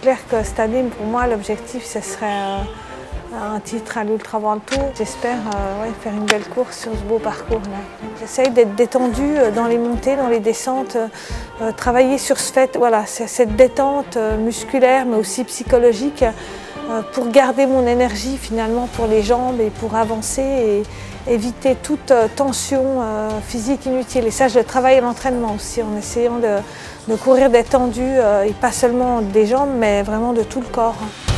clair que cette année, pour moi, l'objectif, ce serait un titre à l'Ultra World Tour. J'espère faire une belle course sur ce beau parcours-là. J'essaye d'être détendue dans les montées, dans les descentes, travailler sur ce fait, voilà, cette détente musculaire mais aussi psychologique pour garder mon énergie finalement pour les jambes et pour avancer et éviter toute tension physique inutile. Et ça, je le travaille à l'entraînement aussi en essayant de courir détendu et pas seulement des jambes mais vraiment de tout le corps.